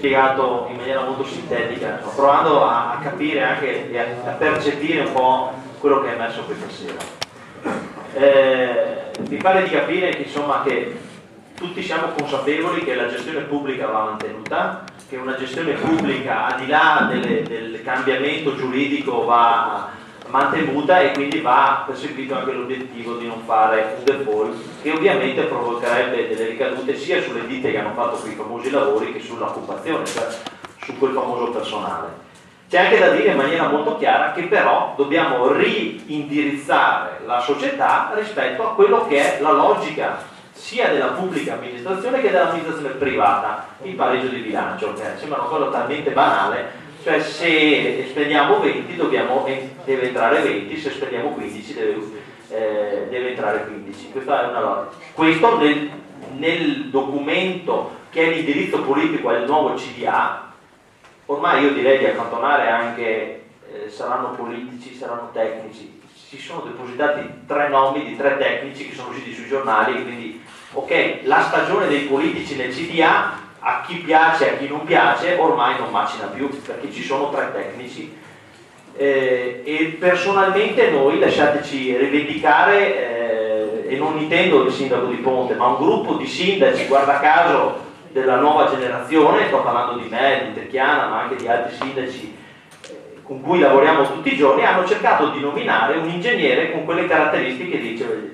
spiegato in maniera molto sintetica, provando a capire anche e a percepire un po' quello che è emerso questa sera. Mi pare di capire che, insomma, che tutti siamo consapevoli che la gestione pubblica va mantenuta, che una gestione pubblica, al di là del cambiamento giuridico, va mantenuta e quindi va perseguito anche l'obiettivo di non fare un default che ovviamente provocherebbe delle ricadute sia sulle ditte che hanno fatto quei famosi lavori che sull'occupazione, cioè su quel famoso personale. C'è anche da dire in maniera molto chiara che però dobbiamo reindirizzare la società rispetto a quello che è la logica sia della pubblica amministrazione che dell'amministrazione privata, il pareggio di bilancio, che sembra una cosa talmente banale. Cioè se spendiamo 20 deve entrare 20, se spendiamo 15 deve entrare 15. Questa è una logica. Questo nel documento che è l'indirizzo politico al nuovo CDA, ormai io direi di accantonare anche, saranno politici, saranno tecnici, si sono depositati 3 nomi di 3 tecnici che sono usciti sui giornali, quindi ok, la stagione dei politici nel CDA, a chi piace e a chi non piace, ormai non macina più, perché ci sono 3 tecnici. E personalmente noi, lasciateci rivendicare, e non intendo il sindaco di Ponte, ma un gruppo di sindaci, guarda caso, della nuova generazione, sto parlando di me, di Tecchiana, ma anche di altri sindaci con cui lavoriamo tutti i giorni, hanno cercato di nominare un ingegnere con quelle caratteristiche, dice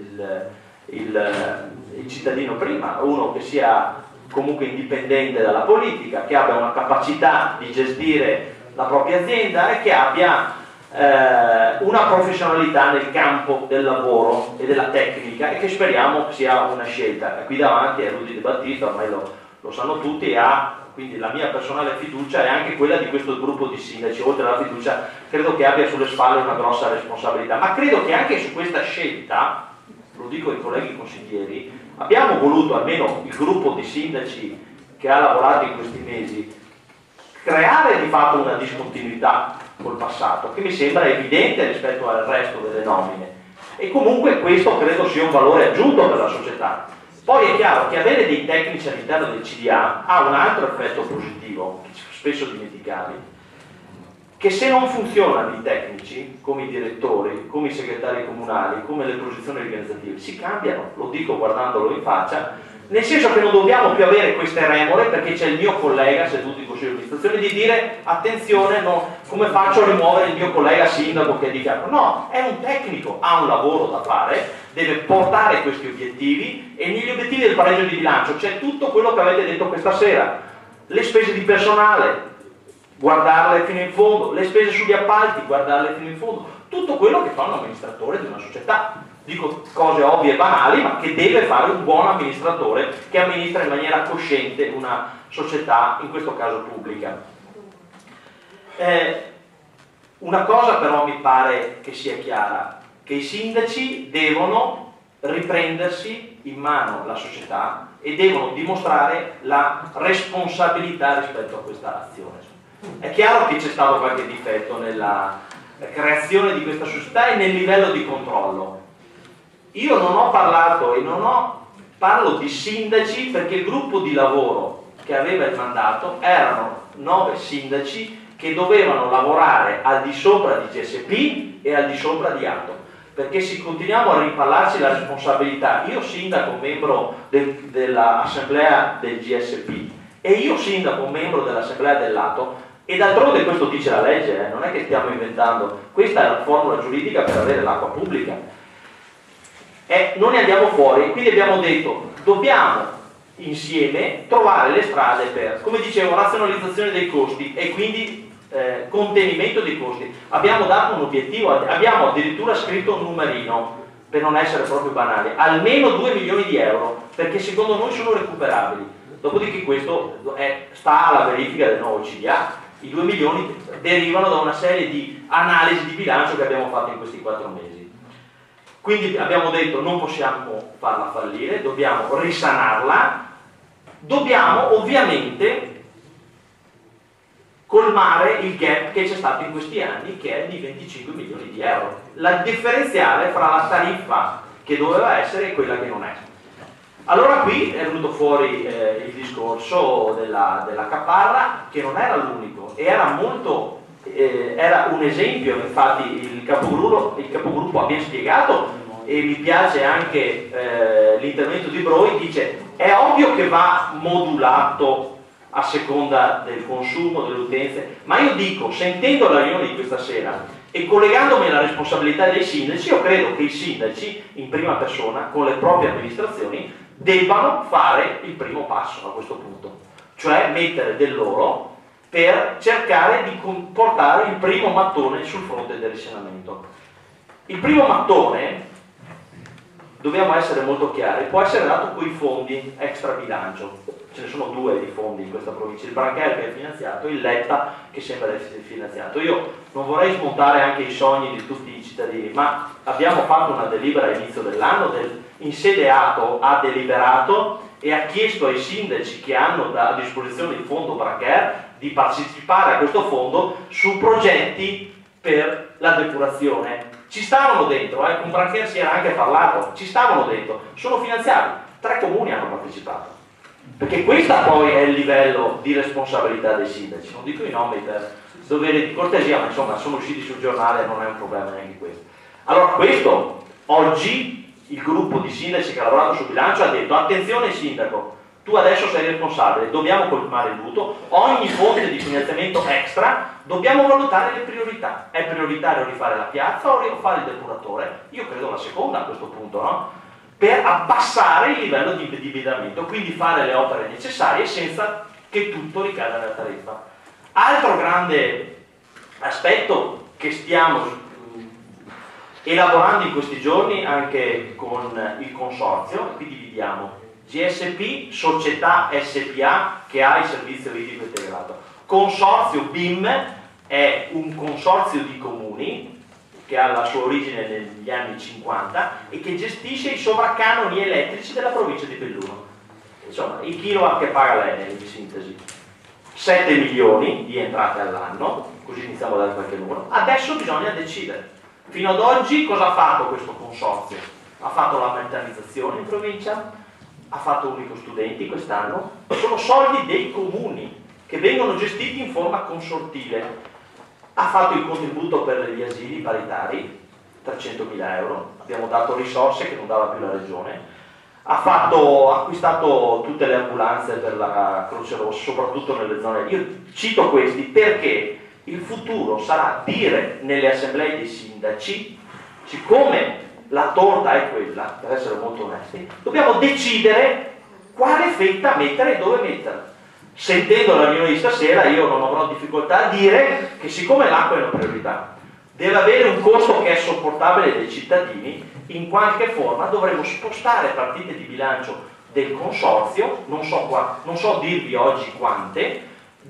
il cittadino prima, uno che sia comunque indipendente dalla politica, che abbia una capacità di gestire la propria azienda e che abbia una professionalità nel campo del lavoro e della tecnica, e che speriamo sia una scelta. Qui davanti è Rudy De Battista, ormai lo sanno tutti, e quindi la mia personale fiducia è anche quella di questo gruppo di sindaci. Oltre alla fiducia credo che abbia sulle spalle una grossa responsabilità, ma credo che anche su questa scelta, lo dico ai colleghi consiglieri, abbiamo voluto, almeno il gruppo di sindaci che ha lavorato in questi mesi, creare di fatto una discontinuità col passato, che mi sembra evidente rispetto al resto delle nomine, e comunque questo credo sia un valore aggiunto per la società. Poi è chiaro che avere dei tecnici all'interno del CDA ha un altro effetto positivo, che spesso dimenticavi, che se non funzionano i tecnici, come i direttori, come i segretari comunali, come le posizioni organizzative, si cambiano, lo dico guardandolo in faccia, nel senso che non dobbiamo più avere queste remore, perché c'è il mio collega seduto in consiglio di amministrazione di dire attenzione, no, come faccio a rimuovere il mio collega sindaco che è di fianco? No, è un tecnico, ha un lavoro da fare, deve portare questi obiettivi, e negli obiettivi del pareggio di bilancio c'è tutto quello che avete detto questa sera, le spese di personale, guardarle fino in fondo, le spese sugli appalti, guardarle fino in fondo, tutto quello che fa un amministratore di una società. Dico cose ovvie e banali, ma che deve fare un buon amministratore che amministra in maniera cosciente una società, in questo caso pubblica. Una cosa però mi pare che sia chiara, che i sindaci devono riprendersi in mano la società e devono dimostrare la responsabilità rispetto a questa azione. È chiaro che c'è stato qualche difetto nella creazione di questa società e nel livello di controllo. Io non ho parlato e parlo di sindaci, perché il gruppo di lavoro che aveva il mandato erano 9 sindaci che dovevano lavorare al di sopra di GSP e al di sopra di ATO, perché se continuiamo a rimpallarci la responsabilità, io sindaco membro dell'assemblea del GSP e io sindaco membro dell'assemblea dell'ATO, e d'altronde questo dice la legge, non è che stiamo inventando, questa è la formula giuridica per avere l'acqua pubblica. Non ne andiamo fuori, quindi abbiamo detto dobbiamo insieme trovare le strade per, come dicevo, razionalizzazione dei costi e quindi contenimento dei costi. Abbiamo dato un obiettivo, abbiamo addirittura scritto un numerino, per non essere proprio banali, almeno 2 milioni di euro, perché secondo noi sono recuperabili. Dopodiché questo sta alla verifica del nuovo CDA. I 2 milioni derivano da una serie di analisi di bilancio che abbiamo fatto in questi 4 mesi. Quindi abbiamo detto non possiamo farla fallire, dobbiamo risanarla, dobbiamo ovviamente colmare il gap che c'è stato in questi anni, che è di 25 milioni di euro. La differenziale fra la tariffa che doveva essere e quella che non è. Allora qui è venuto fuori il discorso della caparra, che non era l'unico, era un esempio. Infatti il capogruppo ha ben spiegato, e mi piace anche l'intervento di Broi, dice è ovvio che va modulato a seconda del consumo, delle utenze, ma io dico, sentendo la riunione di questa sera e collegandomi alla responsabilità dei sindaci, io credo che i sindaci in prima persona con le proprie amministrazioni debbano fare il primo passo a questo punto, cioè mettere del loro per cercare di portare il primo mattone sul fronte del risanamento. Il primo mattone, dobbiamo essere molto chiari, può essere dato con i fondi extra bilancio. Ce ne sono due di fondi in questa provincia, il Brancher che è finanziato e il Letta che sembra essere finanziato. Io non vorrei smontare anche i sogni di tutti i cittadini, ma abbiamo fatto una delibera all'inizio dell'anno, in sede ATO ha deliberato e ha chiesto ai sindaci che hanno a disposizione il fondo Brancher di partecipare a questo fondo su progetti per la depurazione. Ci stavano dentro, con Brancher si era anche parlato, ci stavano dentro, sono finanziati, 3 comuni hanno partecipato. Perché questo poi è il livello di responsabilità dei sindaci, non dico i nomi per dovere di cortesia, ma insomma sono usciti sul giornale, non è un problema neanche questo. Allora questo, oggi il gruppo di sindaci che ha lavorato sul bilancio ha detto attenzione sindaco, tu adesso sei responsabile, dobbiamo colmare il buco, ogni fonte di finanziamento extra dobbiamo valutare le priorità, è prioritario rifare la piazza o rifare il depuratore? Io credo la seconda a questo punto, no? Per abbassare il livello di indebitamento, quindi fare le opere necessarie senza che tutto ricada nella tariffa. Altro grande aspetto che stiamo elaborando in questi giorni anche con il consorzio, qui dividiamo GSP, società SPA che ha il servizio idrico integrato. Consorzio BIM è un consorzio di comuni che ha la sua origine negli anni 50 e che gestisce i sovracanoni elettrici della provincia di Belluno. Insomma, i kilowatt che paga l'Enel, in sintesi. 7 milioni di entrate all'anno, così iniziamo a dare qualche numero. Adesso bisogna decidere. Fino ad oggi cosa ha fatto questo consorzio? Ha fatto la mentalizzazione in provincia, ha fatto unico studenti quest'anno, sono soldi dei comuni che vengono gestiti in forma consortile. Ha fatto il contributo per gli asili paritari, 300.000 euro, abbiamo dato risorse che non dava più la regione, ha acquistato tutte le ambulanze per la Croce Rossa, soprattutto nelle zone. Io cito questi perché il futuro sarà dire nelle assemblee dei sindaci, siccome la torta è quella, per essere molto onesti, dobbiamo decidere quale fetta mettere e dove mettere. Sentendo la riunione di stasera io non avrò difficoltà a dire che siccome l'acqua è una priorità, deve avere un costo che è sopportabile dai cittadini, in qualche forma dovremo spostare partite di bilancio del consorzio, non so dirvi oggi quante,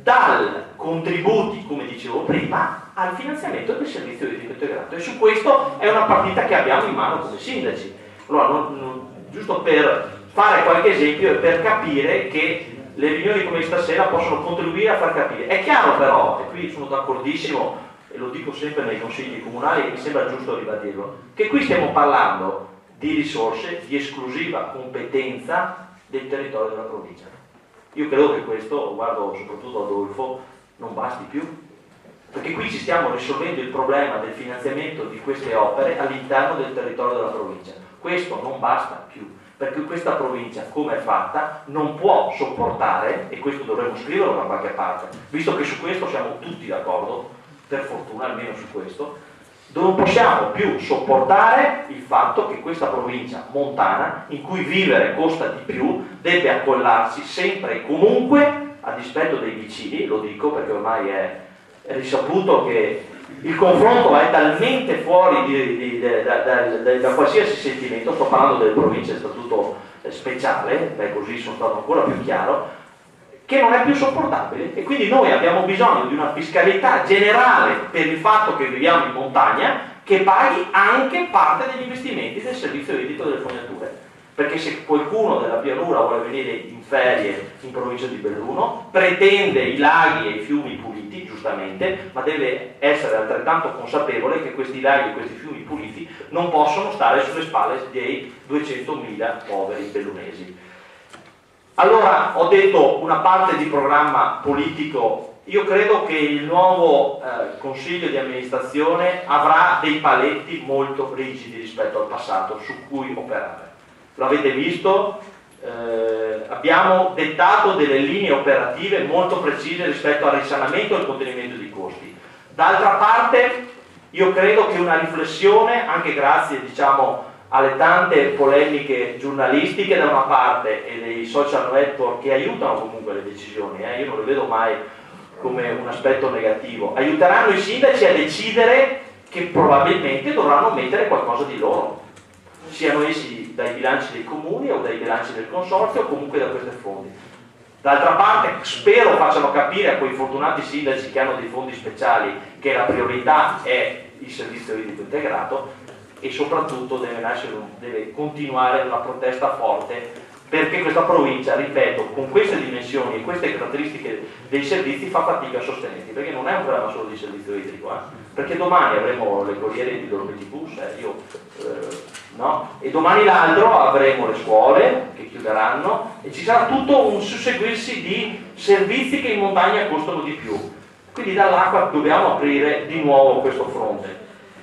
dal contributi, come dicevo prima, al finanziamento del servizio idrico integrato. E su questo è una partita che abbiamo in mano come sindaci. Allora, giusto per fare qualche esempio e per capire che le riunioni come stasera possono contribuire a far capire. È chiaro però, e qui sono d'accordissimo, e lo dico sempre nei consigli comunali e mi sembra giusto ribadirlo, che qui stiamo parlando di risorse di esclusiva competenza del territorio della provincia. Io credo che questo, guardo soprattutto Adolfo, non basti più, perché qui ci stiamo risolvendo il problema del finanziamento di queste opere all'interno del territorio della provincia. Questo non basta più, perché questa provincia, come è fatta, non può sopportare, e questo dovremmo scriverlo da qualche parte, visto che su questo siamo tutti d'accordo, per fortuna almeno su questo, non possiamo più sopportare il fatto che questa provincia montana, in cui vivere costa di più, deve accollarsi sempre e comunque, a dispetto dei vicini, lo dico perché ormai è risaputo che il confronto è talmente fuori da qualsiasi sentimento, sto parlando delle province a statuto speciale, così sono stato ancora più chiaro, che non è più sopportabile, e quindi noi abbiamo bisogno di una fiscalità generale per il fatto che viviamo in montagna che paghi anche parte degli investimenti del servizio idrico delle fognature, perché se qualcuno della pianura vuole venire in ferie in provincia di Belluno, pretende i laghi e i fiumi puliti, puliti, giustamente, ma deve essere altrettanto consapevole che questi laghi e questi fiumi puliti non possono stare sulle spalle dei 200.000 poveri bellunesi. Allora, ho detto una parte di programma politico. Io credo che il nuovo consiglio di amministrazione avrà dei paletti molto rigidi rispetto al passato su cui operare. Lo avete visto, abbiamo dettato delle linee operative molto precise rispetto al risanamento e al contenimento dei costi. D'altra parte, io credo che una riflessione, anche grazie diciamo, alle tante polemiche giornalistiche da una parte e dei social network che aiutano comunque le decisioni, io non le vedo mai come un aspetto negativo, aiuteranno i sindaci a decidere che probabilmente dovranno mettere qualcosa di loro, siano essi dai bilanci dei comuni o dai bilanci del consorzio o comunque da queste fondi. D'altra parte spero facciano capire a quei fortunati sindaci che hanno dei fondi speciali che la priorità è il servizio idrico integrato e soprattutto deve continuare una protesta forte perché questa provincia, ripeto, con queste dimensioni e queste caratteristiche dei servizi fa fatica a sostenerli, perché non è un problema solo di servizio idrico, perché domani avremo le corriere di Dolomiti Bus, no? E domani l'altro avremo le scuole che chiuderanno e ci sarà tutto un susseguirsi di servizi che in montagna costano di più, quindi dall'acqua dobbiamo aprire di nuovo questo fronte.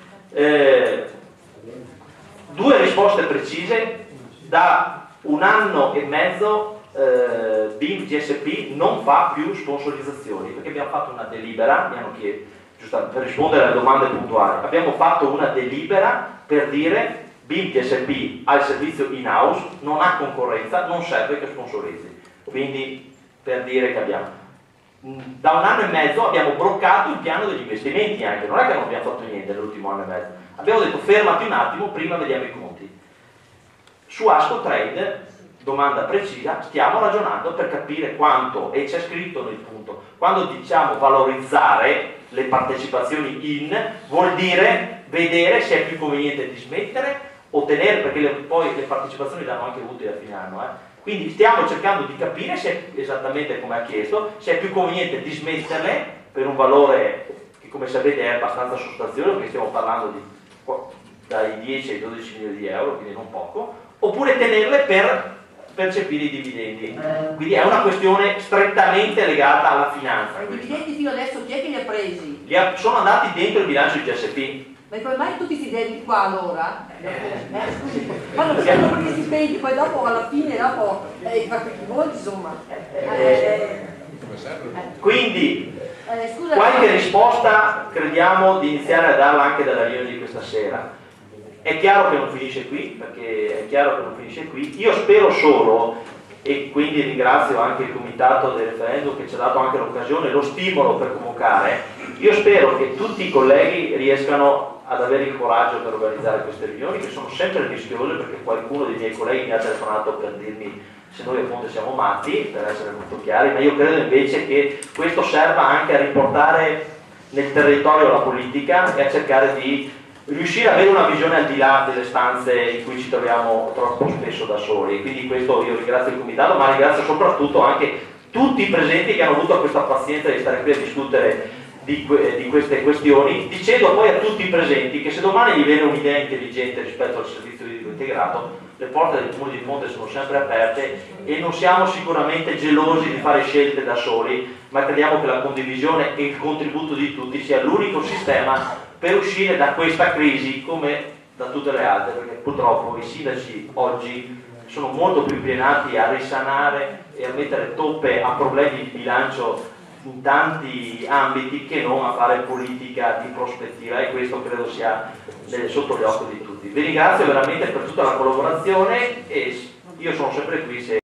Due risposte precise. Da 1 anno e mezzo BIM GSP non fa più sponsorizzazioni perché abbiamo fatto una delibera, mi hanno chiesto, giusto, per rispondere alle domande puntuali, abbiamo fatto una delibera per dire BIM GSP ha il servizio in house, non ha concorrenza, non serve che sponsorizzi, quindi per dire che abbiamo da 1 anno e mezzo abbiamo bloccato il piano degli investimenti, anche non è che non abbiamo fatto niente nell'ultimo anno e mezzo, abbiamo detto fermati un attimo, prima vediamo i conti. Su Ascotrade, domanda precisa, stiamo ragionando per capire quanto, e c'è scritto nel punto, quando diciamo valorizzare le partecipazioni in, vuol dire vedere se è più conveniente dismettere o tenere, perché poi le partecipazioni danno anche utili a fine anno. Quindi stiamo cercando di capire se è esattamente come ha chiesto, se è più conveniente dismetterle per un valore che come sapete è abbastanza sostanzioso, perché stiamo parlando di dai 10 ai 12 milioni di euro, quindi non poco, oppure tenerle per percepire i dividendi. Quindi è una questione strettamente legata alla finanza. I dividendi fino adesso chi è che li ha presi? Sono andati dentro il bilancio di GSP. Ma come mai tutti questi debiti qua allora? Scusi, quando prendono per gli stipendi, poi dopo alla fine, dopo i voti insomma. Quindi Scusa, qualche risposta crediamo di iniziare a darla anche dalla riunione di questa sera. È chiaro che non finisce qui, perché è chiaro che non finisce qui. Io spero solo, e quindi ringrazio anche il comitato del referendum che ci ha dato anche l'occasione, lo stimolo per convocare, io spero che tutti i colleghi riescano ad avere il coraggio per organizzare queste riunioni, che sono sempre rischiose, perché qualcuno dei miei colleghi mi ha telefonato per dirmi se noi appunto siamo matti, per essere molto chiari, ma io credo invece che questo serva anche a riportare nel territorio la politica e a cercare di riuscire ad avere una visione al di là delle stanze in cui ci troviamo troppo spesso da soli. Quindi questo io ringrazio il comitato, ma ringrazio soprattutto anche tutti i presenti che hanno avuto questa pazienza di stare qui a discutere di queste questioni, dicendo poi a tutti i presenti che se domani gli viene un'idea intelligente rispetto al servizio idrico integrato, le porte del Comune di Ponte sono sempre aperte e non siamo sicuramente gelosi di fare scelte da soli, ma crediamo che la condivisione e il contributo di tutti sia l'unico sistema per uscire da questa crisi come da tutte le altre, perché purtroppo i sindaci oggi sono molto più impegnati a risanare e a mettere toppe a problemi di bilancio in tanti ambiti che non a fare politica di prospettiva, e questo credo sia sotto gli occhi di tutti. Vi ringrazio veramente per tutta la collaborazione e io sono sempre qui se